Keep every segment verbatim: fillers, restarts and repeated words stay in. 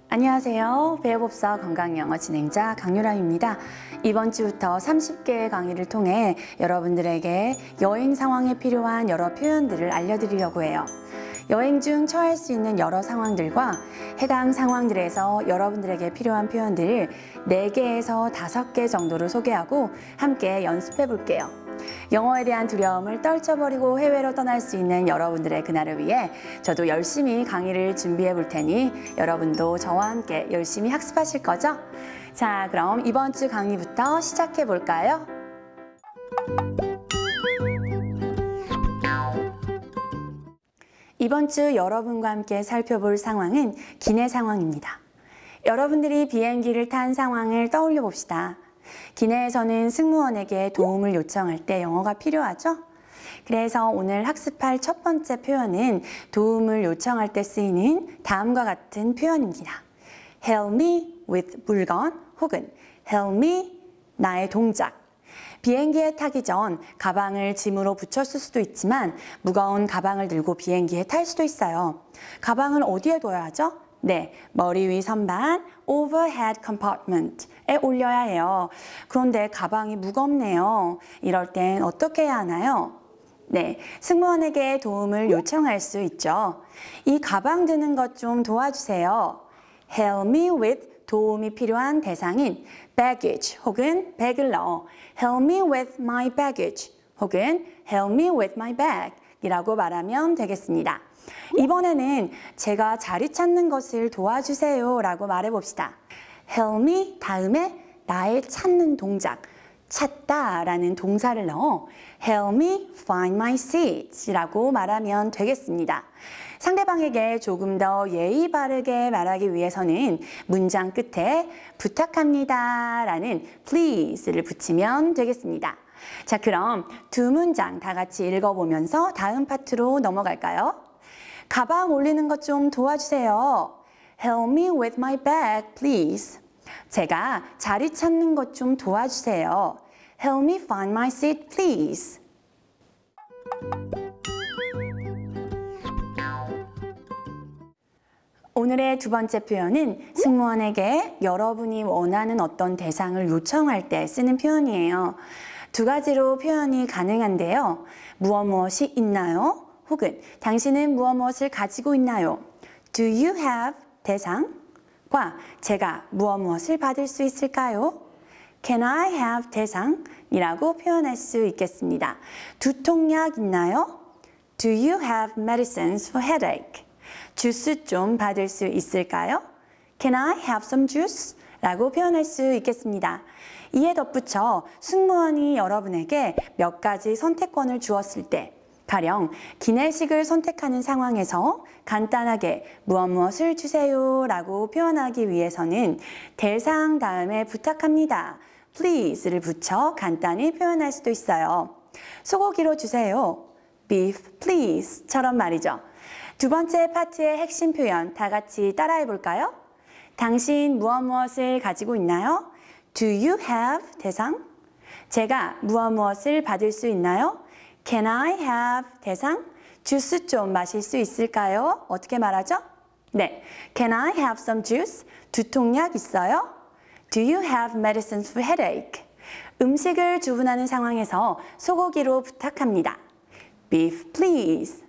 안녕하세요. 배워봅서 건강영어 진행자 강유람입니다. 이번 주부터 삼십 개의 강의를 통해 여러분들에게 여행 상황에 필요한 여러 표현들을 알려드리려고 해요. 여행 중 처할 수 있는 여러 상황들과 해당 상황들에서 여러분들에게 필요한 표현들을 네 개에서 다섯 개 정도로 소개하고 함께 연습해 볼게요. 영어에 대한 두려움을 떨쳐버리고 해외로 떠날 수 있는 여러분들의 그날을 위해 저도 열심히 강의를 준비해 볼 테니 여러분도 저와 함께 열심히 학습하실 거죠? 자, 그럼 이번 주 강의부터 시작해 볼까요? 이번 주 여러분과 함께 살펴볼 상황은 기내 상황입니다. 여러분들이 비행기를 탄 상황을 떠올려 봅시다. 기내에서는 승무원에게 도움을 요청할 때 영어가 필요하죠? 그래서 오늘 학습할 첫 번째 표현은 도움을 요청할 때 쓰이는 다음과 같은 표현입니다. Help me with 물건 혹은 Help me 나의 동작. 비행기에 타기 전 가방을 짐으로 붙였을 수도 있지만 무거운 가방을 들고 비행기에 탈 수도 있어요. 가방을 어디에 둬야 하죠? 네, 머리 위 선반, overhead compartment에 올려야 해요. 그런데 가방이 무겁네요. 이럴 땐 어떻게 해야 하나요? 네, 승무원에게 도움을 요청할 수 있죠. 이 가방 드는 것 좀 도와주세요. Help me with 도움이 필요한 대상인 baggage 혹은 백을 넣어 Help me with my baggage 혹은 Help me with my bag 이라고 말하면 되겠습니다. 이번에는 제가 자리 찾는 것을 도와주세요 라고 말해봅시다. Help me 다음에 나의 찾는 동작, 찾다 라는 동사를 넣어 Help me find my seat 라고 말하면 되겠습니다. 상대방에게 조금 더 예의 바르게 말하기 위해서는 문장 끝에 부탁합니다 라는 please를 붙이면 되겠습니다. 자, 그럼 두 문장 다 같이 읽어보면서 다음 파트로 넘어갈까요? 가방 올리는 것 좀 도와주세요. Help me with my bag, please. 제가 자리 찾는 것 좀 도와주세요. Help me find my seat, please. 오늘의 두 번째 표현은 승무원에게 여러분이 원하는 어떤 대상을 요청할 때 쓰는 표현이에요. 두 가지로 표현이 가능한데요. 무엇 무엇이 있나요? 혹은 당신은 무엇 무엇을 가지고 있나요? Do you have 대상과 제가 무엇 무엇을 받을 수 있을까요? Can I have 대상이라고 표현할 수 있겠습니다. 두통약 있나요? Do you have medicines for headache? 주스 좀 받을 수 있을까요? Can I have some juice? 라고 표현할 수 있겠습니다. 이에 덧붙여 승무원이 여러분에게 몇 가지 선택권을 주었을 때 가령 기내식을 선택하는 상황에서 간단하게 무엇 무엇을 주세요 라고 표현하기 위해서는 대상 다음에 부탁합니다. please를 붙여 간단히 표현할 수도 있어요. 소고기로 주세요. beef please처럼 말이죠. 두 번째 파트의 핵심 표현 다 같이 따라해 볼까요? 당신 무엇 무엇을 가지고 있나요? Do you have 대상? 제가 무엇 무엇을 받을 수 있나요? Can I have 대상? 주스 좀 마실 수 있을까요? 어떻게 말하죠? 네, Can I have some juice? 두통약 있어요? Do you have medicines for headache? 음식을 주문하는 상황에서 소고기로 부탁합니다. Beef, please.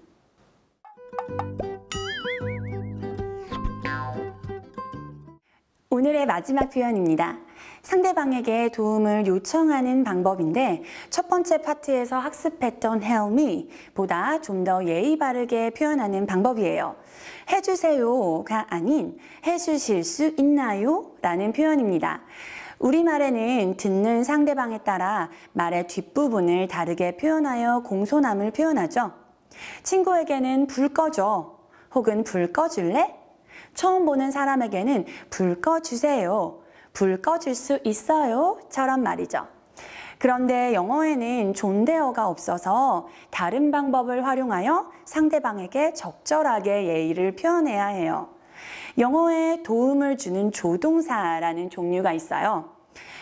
오늘의 마지막 표현입니다. 상대방에게 도움을 요청하는 방법인데 첫 번째 파트에서 학습했던 help me 보다 좀 더 예의 바르게 표현하는 방법이에요. 해주세요가 아닌 해주실 수 있나요? 라는 표현입니다. 우리말에는 듣는 상대방에 따라 말의 뒷부분을 다르게 표현하여 공손함을 표현하죠. 친구에게는 불 꺼줘 혹은 불 꺼줄래? 처음 보는 사람에게는 불 꺼주세요. 불 꺼줄 수 있어요? 처럼 말이죠. 그런데 영어에는 존대어가 없어서 다른 방법을 활용하여 상대방에게 적절하게 예의를 표현해야 해요. 영어에 도움을 주는 조동사라는 종류가 있어요.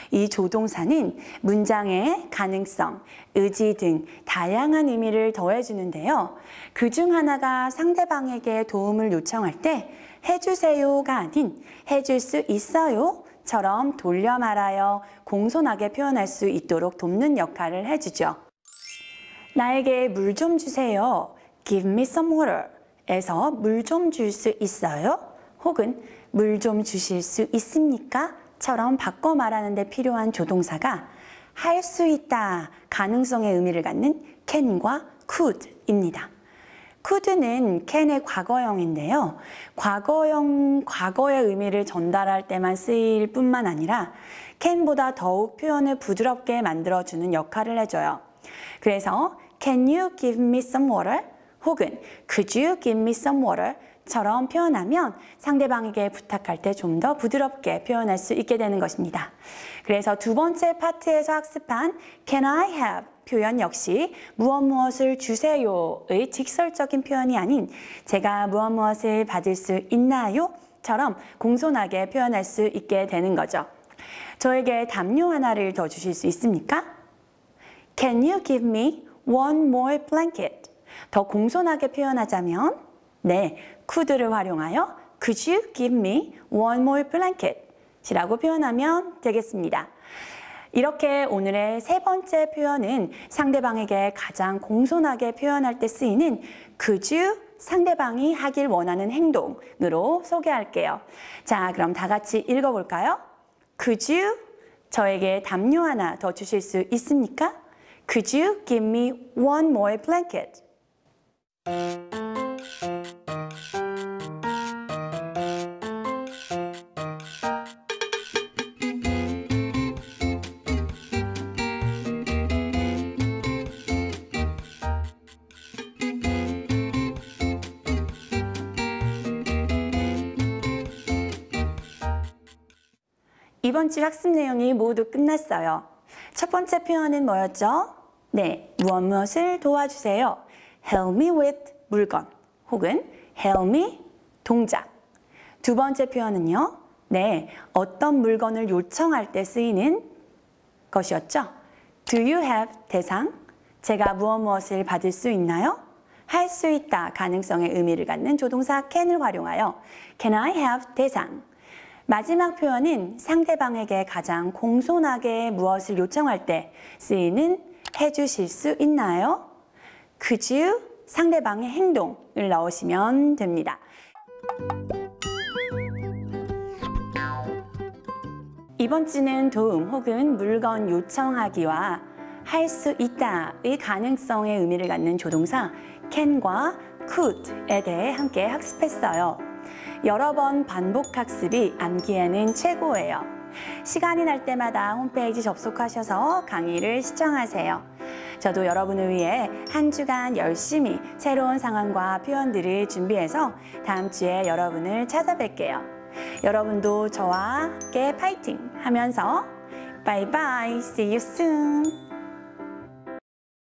이 조동사는 문장의 가능성, 의지 등 다양한 의미를 더해주는데요. 그중 하나가 상대방에게 도움을 요청할 때 해주세요가 아닌 해줄 수 있어요 처럼 돌려 말하여 공손하게 표현할 수 있도록 돕는 역할을 해주죠. 나에게 물 좀 주세요. Give me some water. 에서 물 좀 줄 수 있어요? 혹은 물 좀 주실 수 있습니까? 처럼 바꿔 말하는 데 필요한 조동사가 할 수 있다, 가능성의 의미를 갖는 can과 could입니다. could는 can의 과거형인데요. 과거형, 과거의 의미를 전달할 때만 쓰일 뿐만 아니라 can보다 더욱 표현을 부드럽게 만들어주는 역할을 해줘요. 그래서 Can you give me some water? 혹은 Could you give me some water? 처럼 표현하면 상대방에게 부탁할 때 좀 더 부드럽게 표현할 수 있게 되는 것입니다. 그래서 두 번째 파트에서 학습한 Can I have? 표현 역시 무엇 무엇을 주세요의 직설적인 표현이 아닌 제가 무엇 무엇을 받을 수 있나요? 처럼 공손하게 표현할 수 있게 되는 거죠. 저에게 담요 하나를 더 주실 수 있습니까? Can you give me one more blanket? 더 공손하게 표현하자면 네, could를 활용하여 Could you give me one more blanket? 이라고 표현하면 되겠습니다. 이렇게 오늘의 세 번째 표현은 상대방에게 가장 공손하게 표현할 때 쓰이는 Could you? 상대방이 하길 원하는 행동으로 소개할게요. 자, 그럼 다 같이 읽어볼까요? Could you? 저에게 담요 하나 더 주실 수 있습니까? Could you give me one more blanket? 이번 주 학습 내용이 모두 끝났어요. 첫 번째 표현은 뭐였죠? 네, 무엇 무엇을 도와주세요. Help me with 물건 혹은 Help me 동작. 두 번째 표현은요. 네, 어떤 물건을 요청할 때 쓰이는 것이었죠. Do you have 대상? 제가 무엇 무엇을 받을 수 있나요? 할 수 있다 가능성의 의미를 갖는 조동사 can을 활용하여 Can I have 대상? 마지막 표현은 상대방에게 가장 공손하게 무엇을 요청할 때 쓰이는 해주실 수 있나요? Could you? 상대방의 행동을 넣으시면 됩니다. 이번 주는 도움 혹은 물건 요청하기와 할 수 있다의 가능성의 의미를 갖는 조동사 can과 could에 대해 함께 학습했어요. 여러 번 반복 학습이 암기에는 최고예요. 시간이 날 때마다 홈페이지 접속하셔서 강의를 시청하세요. 저도 여러분을 위해 한 주간 열심히 새로운 상황과 표현들을 준비해서 다음 주에 여러분을 찾아뵐게요. 여러분도 저와 함께 파이팅 하면서 바이바이, see you soon.